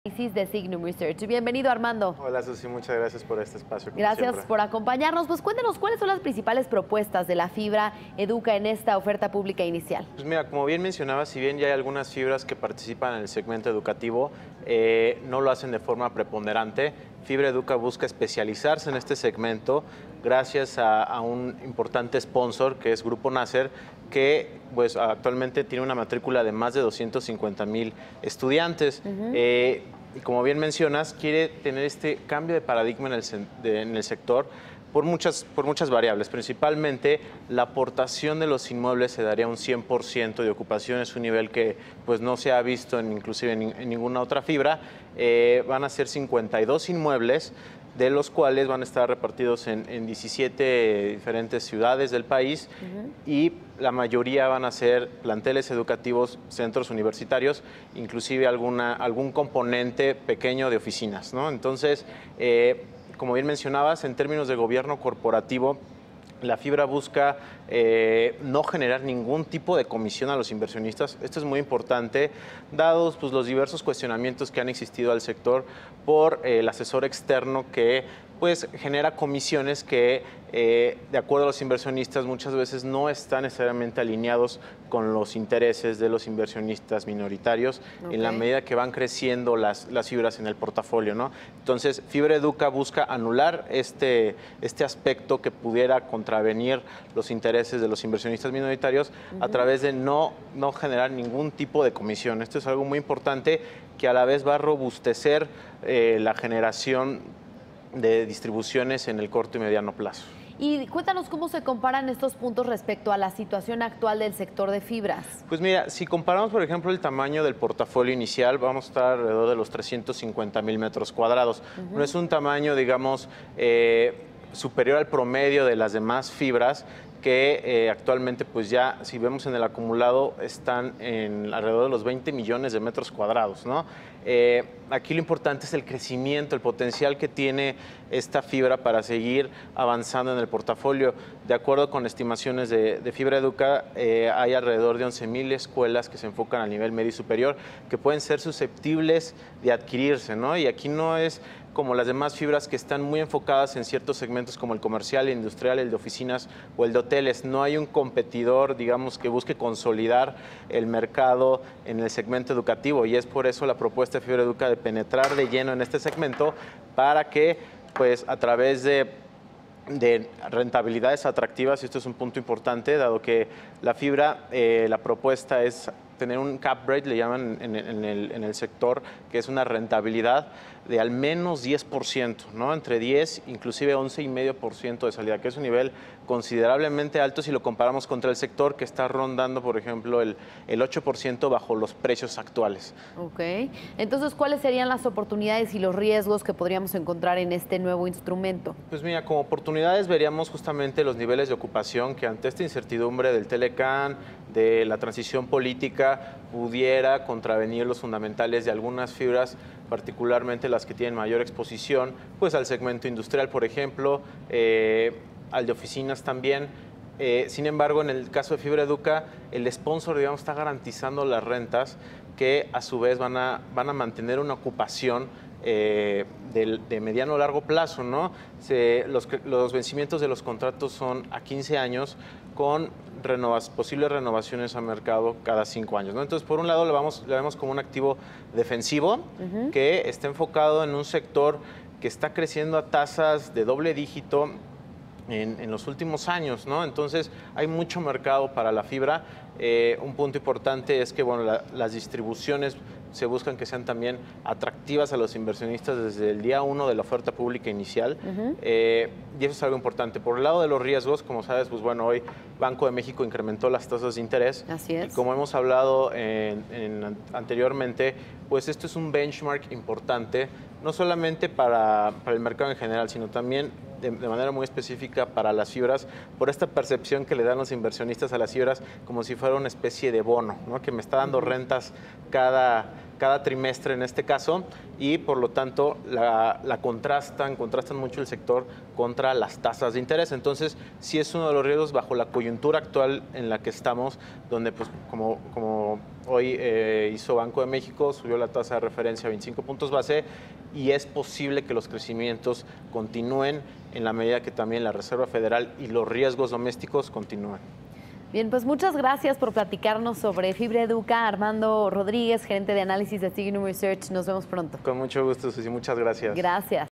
De Signum Research. Bienvenido, Armando. Hola, Susi, muchas gracias por este espacio. Gracias por acompañarnos. Pues cuéntenos, ¿cuáles son las principales propuestas de la fibra Educa en esta oferta pública inicial? Pues mira, como bien mencionaba, si bien ya hay algunas fibras que participan en el segmento educativo, no lo hacen de forma preponderante. Fibra Educa busca especializarse en este segmento gracias a un importante sponsor que es Grupo Nasser, que pues actualmente tiene una matrícula de más de 250,000 estudiantes. Y como bien mencionas, quiere tener este cambio de paradigma en el sector por muchas variables. Principalmente, la aportación de los inmuebles se daría un 100% de ocupación. Es un nivel que pues, no se ha visto inclusive en ninguna otra fibra. Van a ser 52 inmuebles, de los cuales van a estar repartidos en 17 diferentes ciudades del país y la mayoría van a ser planteles educativos, centros universitarios, inclusive algún componente pequeño de oficinas, ¿no? Entonces, como bien mencionabas, en términos de gobierno corporativo, la fibra busca no generar ningún tipo de comisión a los inversionistas. Esto es muy importante, dados pues, los diversos cuestionamientos que han existido al sector por el asesor externo que pues, genera comisiones que, de acuerdo a los inversionistas, muchas veces no están necesariamente alineados con los intereses de los inversionistas minoritarios en la medida que van creciendo las fibras en el portafolio, ¿no? Entonces, Fibra Educa busca anular este aspecto que pudiera contravenir los intereses de los inversionistas minoritarios a través de no generar ningún tipo de comisión. Esto es algo muy importante que a la vez va a robustecer la generación de distribuciones en el corto y mediano plazo. Y cuéntanos cómo se comparan estos puntos respecto a la situación actual del sector de fibras. Pues mira, si comparamos, por ejemplo, el tamaño del portafolio inicial, vamos a estar alrededor de los 350,000 metros cuadrados. No es un tamaño, digamos, superior al promedio de las demás fibras, que actualmente, pues ya, si vemos en el acumulado, están en alrededor de los 20 millones de metros cuadrados, ¿no? Aquí lo importante es el crecimiento, el potencial que tiene esta fibra para seguir avanzando en el portafolio. De acuerdo con estimaciones de Fibra Educa, hay alrededor de 11,000 escuelas que se enfocan a nivel medio y superior, que pueden ser susceptibles de adquirirse, ¿no? Y aquí no es como las demás fibras que están muy enfocadas en ciertos segmentos como el comercial, el industrial, el de oficinas o el de hoteles. No hay un competidor, digamos, que busque consolidar el mercado en el segmento educativo, y es por eso la propuesta de Fibra Educa de penetrar de lleno en este segmento para que, pues, a través de rentabilidades atractivas, y esto es un punto importante, dado que la fibra, la propuesta es tener un cap rate, le llaman en el sector, que es una rentabilidad de al menos 10%, ¿no? Entre 10, inclusive 11,5% de salida, que es un nivel considerablemente alto si lo comparamos contra el sector que está rondando, por ejemplo, el 8% bajo los precios actuales. Ok. Entonces, ¿cuáles serían las oportunidades y los riesgos que podríamos encontrar en este nuevo instrumento? Pues mira, como oportunidades veríamos justamente los niveles de ocupación que ante esta incertidumbre del Telecán, de la transición política, pudiera contravenir los fundamentales de algunas fibras, particularmente las que tienen mayor exposición, pues al segmento industrial, por ejemplo, al de oficinas también. Sin embargo, en el caso de Fibra Educa, el sponsor, digamos, está garantizando las rentas que a su vez van a mantener una ocupación de mediano o largo plazo, ¿no? Los vencimientos de los contratos son a 15 años con posibles renovaciones a mercado cada 5 años, ¿no? Entonces, por un lado, lo vemos como un activo defensivo que está enfocado en un sector que está creciendo a tasas de doble dígito en los últimos años, ¿no? Entonces, hay mucho mercado para la fibra. Un punto importante es que, bueno, las distribuciones se buscan que sean también atractivas a los inversionistas desde el día 1 de la oferta pública inicial. Y eso es algo importante. Por el lado de los riesgos, como sabes, pues bueno, hoy Banco de México incrementó las tasas de interés. Así es. Y como hemos hablado anteriormente, pues esto es un benchmark importante, no solamente para el mercado en general, sino también de manera muy específica para las fibras, por esta percepción que le dan los inversionistas a las fibras como si fuera una especie de bono, ¿no? Que me está dando rentas cada cada trimestre en este caso, y por lo tanto la contrastan mucho el sector contra las tasas de interés. Entonces, sí es uno de los riesgos bajo la coyuntura actual en la que estamos, donde pues como hoy hizo Banco de México, subió la tasa de referencia a 25 puntos base, y es posible que los crecimientos continúen en la medida que también la Reserva Federal y los riesgos domésticos continúen. Bien, pues muchas gracias por platicarnos sobre Fibra Educa. Armando Rodríguez, gerente de análisis de Signum Research. Nos vemos pronto. Con mucho gusto, Susi. Muchas gracias. Gracias.